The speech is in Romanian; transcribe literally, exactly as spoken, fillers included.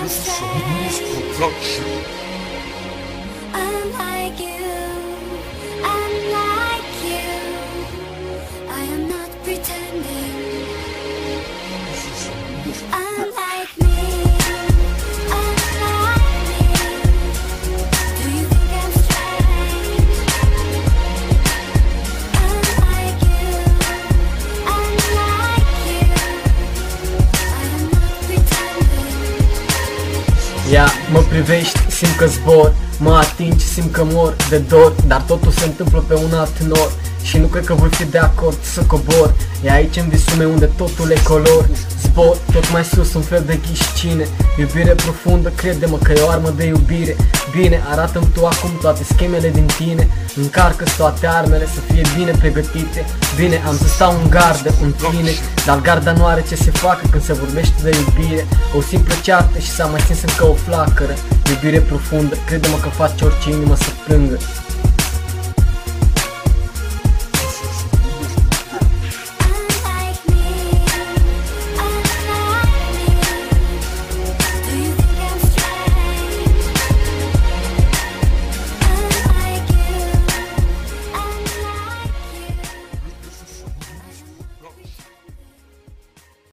Unlike you, unlike you, I am not pretending. Unlike me, unlike me, do you think I'm strange? Unlike you, unlike you, I am not pretending. Ia, mă privești, simt că zbor, mă atingi, simt că mor de dor, dar totul se întâmplă pe un alt nor și nu cred că voi fi de acord să cobor. E aici în visul meu unde totul e color. Zbor tot mai sus, un fel de ghișcine. Iubire profundă, crede-mă că e o armă de iubire. Bine, arată-mi tu acum toate schemele din tine. Încarcă-ți toate armele să fie bine pregătite. Bine, am să stau în gardă în tine, dar garda nu are ce se facă când se vorbește de iubire. O simplă ceartă și s-a mai stins încă o flacără. Iubire profundă, crede-mă că face orice inimă să plângă.